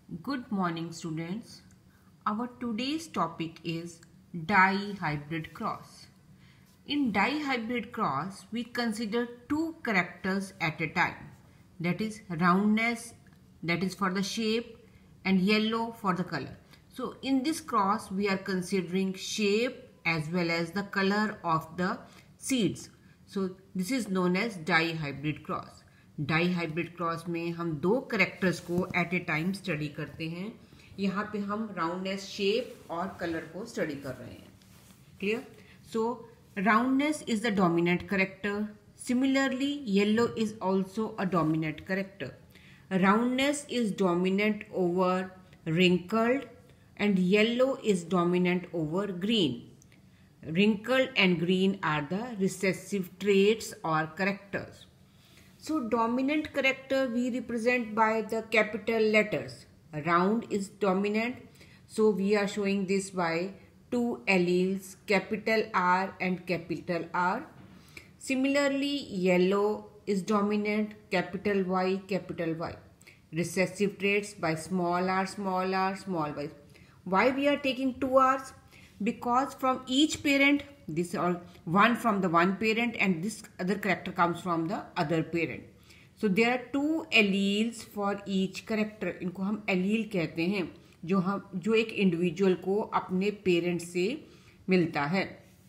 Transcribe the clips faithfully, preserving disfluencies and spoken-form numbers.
Good morning, students. Our today's topic is dihybrid cross. In dihybrid cross, we consider two characters at a time. That is roundness, that is for the shape, and yellow for the color. So in this cross, we are considering shape as well as the color of the seeds. So this is known as dihybrid cross. Dihybrid cross में हम दो characters को eight ए time study करते हैं. यहाँ पे हम roundness, shape और कलर को स्टडी कर रहे हैं. Clear? So roundness is the dominant character. Similarly yellow is also a dominant character. Roundness is dominant over wrinkled and yellow is dominant over green. Wrinkled and green are the recessive traits or characters. So dominant character we represent by the capital letters. Round is dominant. So we are showing this by two alleles, capital R and capital R. Similarly, yellow is dominant, capital Y, capital Y. Recessive traits by small r, small r, small y. Why we are taking two R's? Because from each parent, this all one from the one parent and this other character comes from the other parent. So there are two alleles for each character. इनको हम allele कहते हैं, जो हम जो एक individual को अपने पेरेंट से मिलता है.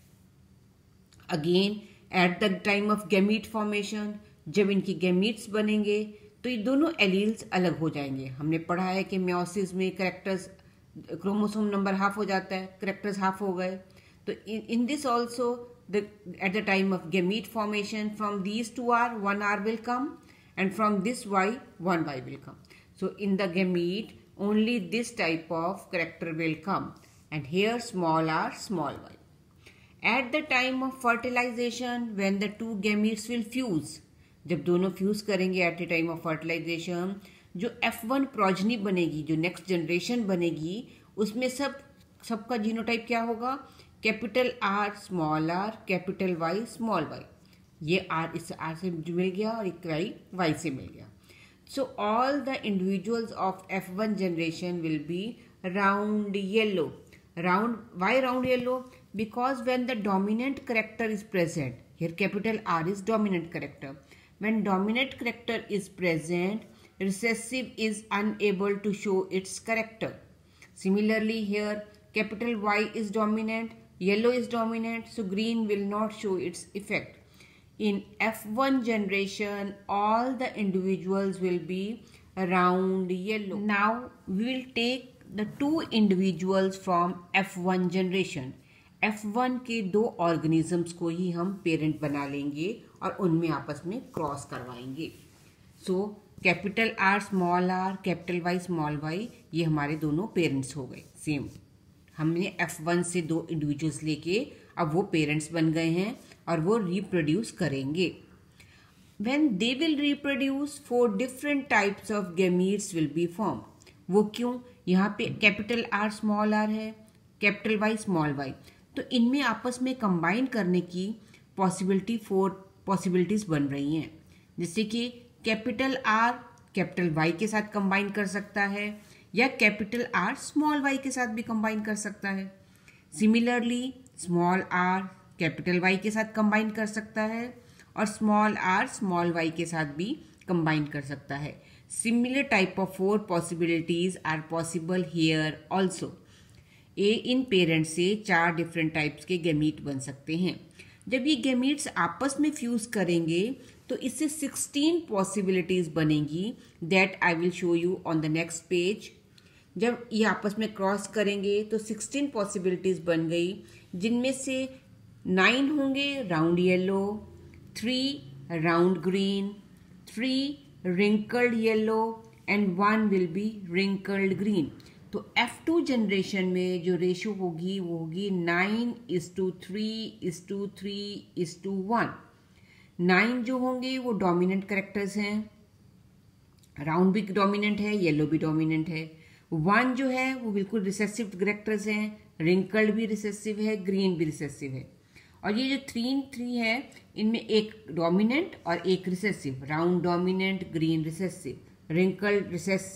Again at the time of gamete formation, जब इनकी गैमीट्स बनेंगे तो ये दोनों एलील्स अलग हो जाएंगे. हमने पढ़ा है कि मेयोसिस में करेक्टर्स, क्रोमोसोम नंबर हाफ हो जाता है, करेक्टर्स हाफ हो गए. तो in this also at the time of gamete formation, from these two R one R will come and from this Y, one Y will come. So in the gamete, only this type of character will come, and here small r, small y. At the time of fertilization, when the two gametes will fuse, जब दोनों fuse करेंगे at the time of fertilization, जो F one progeny बनेगी, जो next generation बनेगी, उसमें सब सबका जीनोटाइप क्या होगा? Capital R, small r, capital Y, small y. ये R इस R से मिल गया और एक Y Y से मिल गया. So all the individuals of F one generation will be round yellow. Round Y round yellow? Because when the dominant character is present, here capital R is dominant character. When dominant character is present, recessive is unable to show its character. Similarly here capital Y is dominant, yellow is dominant, so green will not show its effect. In F one generation, all the individuals will be round yellow. Now we will take the two individuals from F one generation. F one के दो organisms को ही हम parent बना लेंगे और उनमें आपस में क्रॉस करवाएंगे. So capital R small r, capital Y small y, ये हमारे दोनों पेरेंट्स हो गए. सेम हमने F one से दो इंडिविजुअल्स लेके अब वो पेरेंट्स बन गए हैं और वो रिप्रोड्यूस करेंगे. When they will reproduce, four different types of gametes will be formed. वो क्यों? यहाँ पे कैपिटल R स्मॉल r है, कैपिटल Y स्मॉल y, तो इनमें आपस में कंबाइन करने की पॉसिबिलिटी, फोर पॉसिबिलिटीज बन रही हैं. जैसे कि कैपिटल R कैपिटल Y के साथ कंबाइन कर सकता है या कैपिटल R स्मॉल y के साथ भी कंबाइन कर सकता है. Similarly small r capital Y के साथ कंबाइन कर सकता है और स्मॉल r स्मॉल y के साथ भी कंबाइन कर सकता है. Similar type of four possibilities are possible here also. ए इन पेरेंट्स से चार डिफरेंट टाइप्स के गैमीट बन सकते हैं. जब ये गैमीट्स आपस में फ्यूज करेंगे तो इससे सिक्सटीन पॉसिबिलिटीज बनेंगी. That I will show you on the next page. जब ये आपस में क्रॉस करेंगे तो सिक्सटीन पॉसिबिलिटीज बन गई, जिनमें से नाइन होंगे round yellow, three round green, three wrinkled yellow and one will be wrinkled green. तो F टू जनरेशन में जो रेशियो होगी वो होगी nine is to three is to three is to one. Nine जो होंगे वो डोमिनेंट करेक्टर्स हैं, राउंड भी डोमिनेंट है, येलो भी डोमिनेंट है. वन जो है वो बिल्कुल रिसेसिव करेक्टर्स हैं, रिंकल्ड भी रिसेसिव है, ग्रीन भी रिसेसिव है. और ये जो थ्री थ्री है इनमें एक डोमिनेंट और एक recessive, round dominant, green recessive, wrinkled recessive,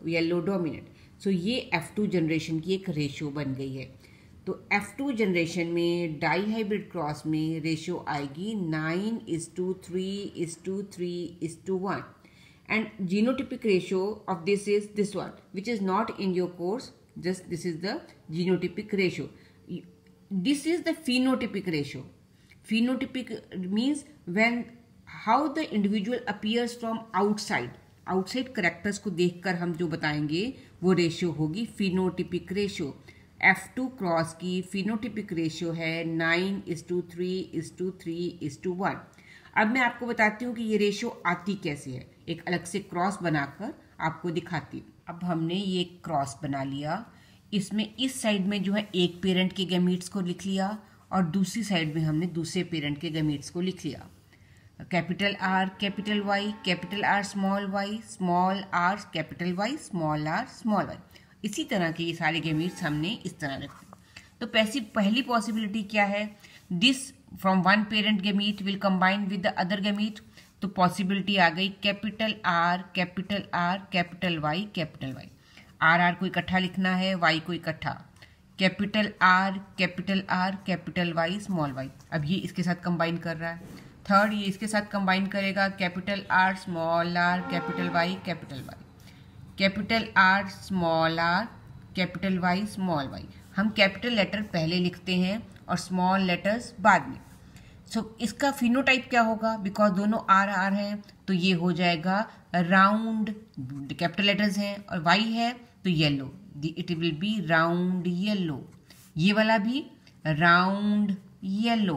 yellow dominate. So ये एफ टू जनरेशन की एक रेशियो बन गई है। तो एफ टू जनरेशन में डाई हाइब्रिड क्रॉस में रेशियो आएगी nine is to three is to three is to one, and genotypic ratio of this is this one, which is not in your course, just this is the genotypic ratio. This is the phenotypic ratio. Phenotypic means when how the individual appears from outside. outside characters को देखकर हम जो बताएंगे वो ratio होगी phenotypic ratio. F two cross की phenotypic ratio है nine is to three is to three is to one. अब मैं आपको बताती हूँ कि ये रेशियो आती कैसे है, एक अलग से क्रॉस बनाकर आपको दिखाती हूँ। अब हमने ये क्रॉस बना लिया, इसमें इस साइड में जो है एक पेरेंट के गैमीट्स को लिख लिया और दूसरी साइड में हमने दूसरे पेरेंट के गैमीट्स को लिख लिया। Capital R capital Y, capital R small Y, small R capital Y, small R small Y. इसी तरह के ये सारे गैमीट्स हमने इस तरह रखे। तो पैसी पहली पॉसिबिलिटी क्या है, this from one parent gamete will combine with the other gamete. तो पॉसिबिलिटी आ गई capital R capital R capital Y capital Y. R R को इकट्ठा लिखना है, वाई को इकट्ठा, capital R capital R capital Y small Y. अब ये इसके साथ कंबाइन कर रहा है। थर्ड ये इसके साथ कंबाइन करेगा, capital R small R capital Y capital Y, capital R small R capital Y small Y. हम कैपिटल लेटर पहले लिखते हैं और स्मॉल लेटर्स बाद में। सो so, इसका फिनोटाइप क्या होगा, बिकॉज दोनों आर आर हैं तो ये हो जाएगा राउंड, कैपिटल लेटर्स हैं और वाई है तो yellow, it will be round yellow. ये वाला भी round yellow.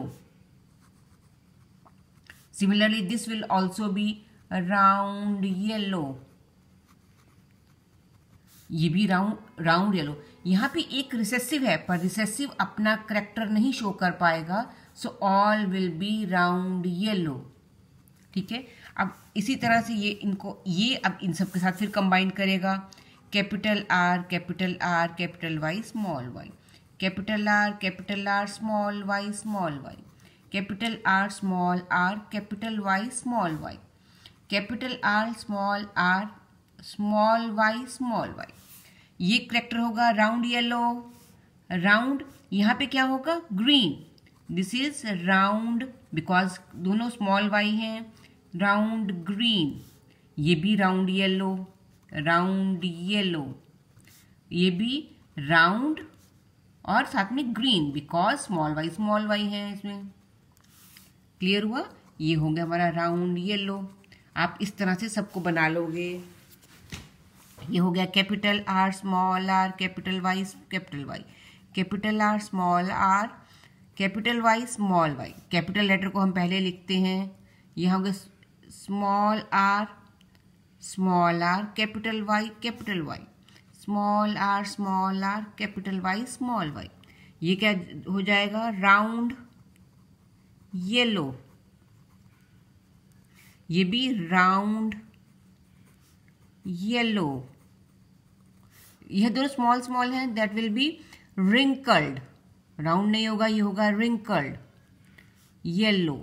Similarly this will also be round yellow, ये भी राउंड राउंड येलो। यहाँ पे एक रिसेसिव है पर रिसेसिव अपना करेक्टर नहीं शो कर पाएगा, so all will be round yellow. ठीक है, अब इसी तरह से ये इनको ये अब इन सब के साथ फिर कंबाइन करेगा, capital R capital R capital Y small Y, capital R capital R small Y small Y, capital R small R capital Y small Y, capital R small R small Y small Y. ये character होगा round yellow. Round यहाँ पे क्या होगा, green. This is round because दोनों small Y हैं, round green. ये भी राउंड येलो, राउंड येलो। ये भी राउंड और साथ में green because small Y small Y है इसमें। क्लियर हुआ, ये हो गया हमारा राउंड येलो। आप इस तरह से सबको बना लोगे। ये हो गया capital R small R capital Y capital Y, capital R small R capital Y small Y. Capital letter को हम पहले लिखते हैं, ये हो गया small R small R capital Y capital Y, small R small R capital Y small Y. ये क्या हो जाएगा, राउंड येलो। ये भी राउंड येलो। यह दोनों स्मॉल स्मॉल हैं, that will be wrinkled. Round नहीं होगा, ये होगा रिंकल्ड येलो।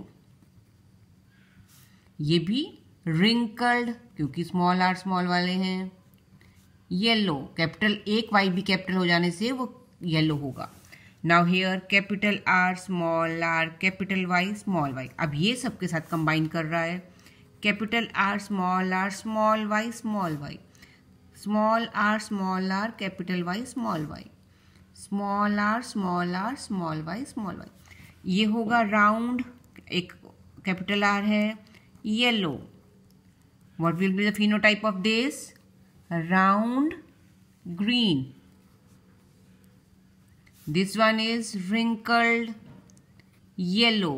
ये भी रिंकल्ड क्योंकि स्मॉल आर स्मॉल वाले हैं, येलो। कैपिटल एक वाई भी कैपिटल हो जाने से वो येलो होगा। Now here capital R small R capital Y small Y. अब ये सबके साथ कंबाइन कर रहा है, capital R small R small Y small Y, small R small R capital Y small Y, small R small R small Y small Y. ये होगा round, एक कैपिटल आर है, yellow. What will be the phenotype of this, round green. This one is wrinkled yellow,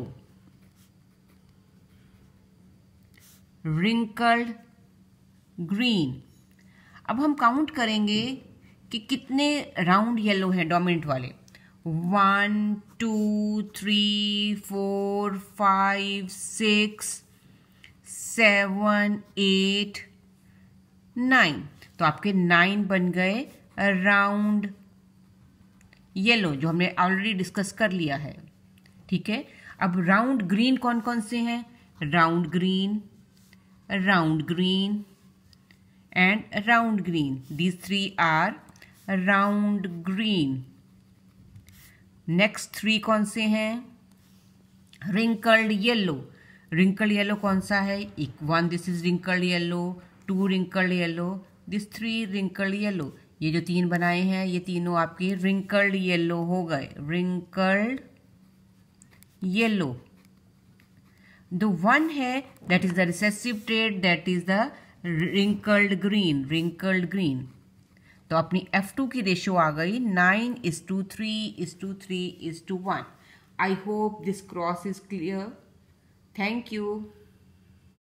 wrinkled green। अब हम count करेंगे कि कितने round yellow हैं डोमिनेंट वाले। One two three four five six seven eight nine. तो आपके नाइन बन गए राउंड येलो, जो हमने ऑलरेडी डिस्कस कर लिया है। ठीक है, अब राउंड ग्रीन कौन कौन से हैं, round green, round green and round green. These three are round green. Next three कौन से हैं? Wrinkled yellow. Wrinkled yellow कौन सा है? एक one this is wrinkled yellow, two wrinkled yellow, this three wrinkled yellow. ये जो तीन बनाए हैं ये तीनों आपके wrinkled yellow हो गए. Wrinkled yellow. The one है that is the recessive trait, that is the wrinkled green. Wrinkled green. तो अपनी एफ टू की रेशियो आ गई nine is to three is to three is to one. I hope this cross is clear. Thank you.